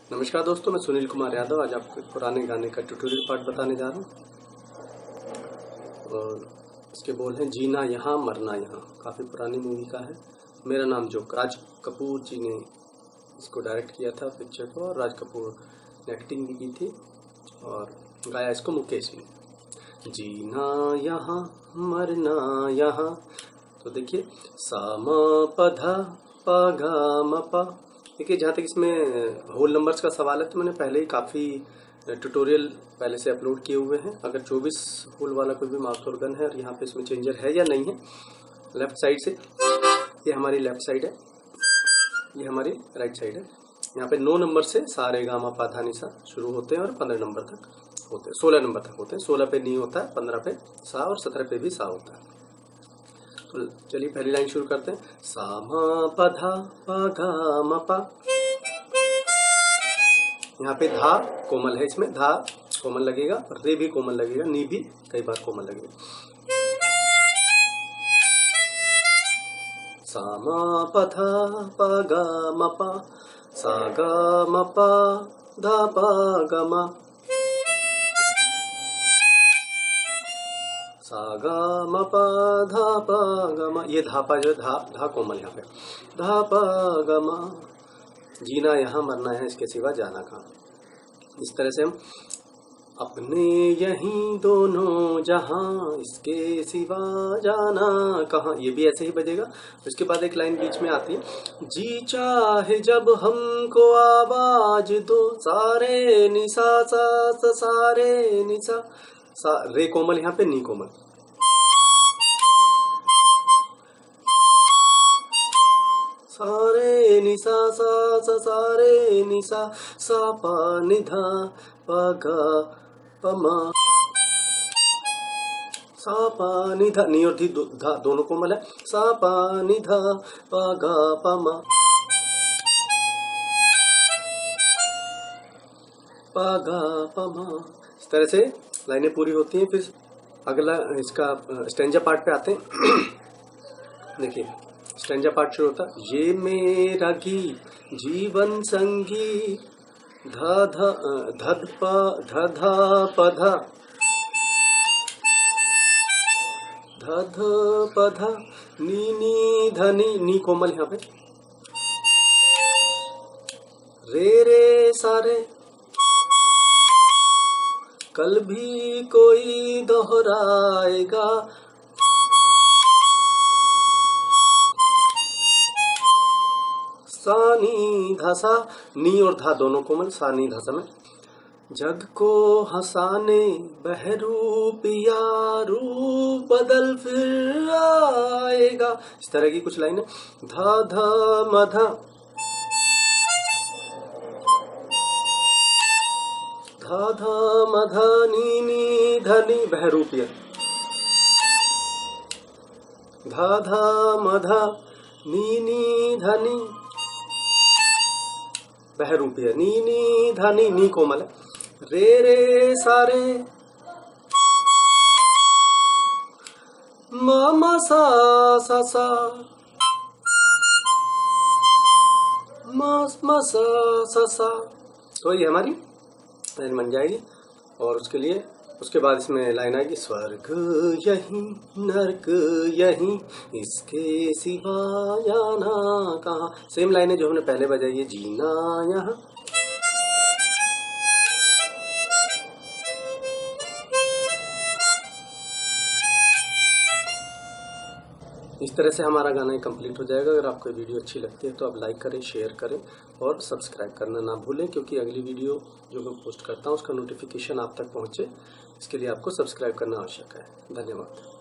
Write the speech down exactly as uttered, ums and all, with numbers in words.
नमस्कार दोस्तों, मैं सुनील कुमार यादव आज आपको एक पुराने गाने का ट्यूटोरियल पार्ट बताने जा रहा हूँ। और इसके बोल हैं जीना यहाँ मरना यहाँ। काफ़ी पुरानी मूवी का है। मेरा नाम जो राज कपूर जी ने इसको डायरेक्ट किया था पिक्चर को, और राज कपूर ने एक्टिंग भी की थी और गाया इसको मुकेश ने। जीना यहाँ मरना यहाँ। तो देखिए सा म प ध प ग म प। देखिए जहाँ तक इसमें होल नंबर्स का सवाल है तो मैंने पहले ही काफ़ी ट्यूटोरियल पहले से अपलोड किए हुए हैं। अगर चौबीस होल वाला कोई भी माउथऑर्गन है और यहाँ पे इसमें चेंजर है या नहीं है, लेफ्ट साइड से, ये हमारी लेफ्ट साइड है, ये हमारी राइट साइड है। यहाँ पे नौ नंबर से सा रे गा मा पा धा नि सा शुरू होते हैं और पंद्रह नंबर तक होते हैं, सोलह नंबर तक होते हैं। सोलह पे नी होता है, पंद्रह पे सा और सत्रह पे भी सा होता है। तो चलिए पहली लाइन शुरू करते हैं। सा म प धा प ग म प। यहाँ पे धा कोमल है, इसमें धा कोमल लगेगा और रे भी कोमल लगेगा, नी भी कई बार कोमल लगेगा। सा म प धा प ग म प सा ग म प धा प ग म। सा ग म प धा प ग म। ये धा पा जो धा धा कोमल यहाँ पे, धा प ग म। जीना यहाँ मरना है, इसके सिवा जाना कहाँ। इस तरह से हम अपने यहीं दोनों जहां, इसके सिवा जाना कहाँ, ये भी ऐसे ही बजेगा। उसके बाद एक लाइन बीच में आती है, जी चाहे जब हमको आवाज दो, सारे निशा सा सा सारे निशा सा। रे कोमल यहाँ पे, नी कोमल। सारे निशा सा सा सारे निशा सा पा नि धा प ग प म। सा पा नि धा, नी और धी दो, धा दोनों कोमल है। सा पा नि धा प ग प म प ग प म। इस तरह से लाइनें पूरी होती हैं। फिर अगला इसका स्टैंजा पार्ट पे आते हैं। देखिए स्टैंजा पार्ट शुरू होता है, ये मेरा गीत जीवन संगीत, ध ध धध प ध धा प धा, ध ध प धा, नी नी ध नी, नी कोमल यहाँ पे, रे रे सारे, कल भी कोई दोहराएगा, सा नी धा सा, नी और धा दोनों कोमल, सा नी धा सा में। जग को हंसाने बहरूप यारू बदल फिर आएगा। इस तरह की कुछ लाइनें। धा धा म धा, धा धा म धा, नी नी धा नी बहरूपिया, धा धा म धा, नी नी धा नी बहरूपिया, नी नी धा नी, नी कोमल है। रे रे सारे, म म सा सा सा, म म सा सा सा। तो ये हमारी लाइन बन जाएगी। और उसके लिए उसके बाद इसमें लाइन आएगी, स्वर्ग यहीं नर्क यहीं, इसके सिवा जाना कहाँ। सेम लाइनें जो हमने पहले बजाई है, जीना यहाँ। इस तरह से हमारा गाना कंप्लीट हो जाएगा। अगर आपको वीडियो अच्छी लगती है तो आप लाइक करें, शेयर करें और सब्सक्राइब करना ना भूलें, क्योंकि अगली वीडियो जो मैं पोस्ट करता हूँ उसका नोटिफिकेशन आप तक पहुँचे, इसके लिए आपको सब्सक्राइब करना आवश्यक है। धन्यवाद।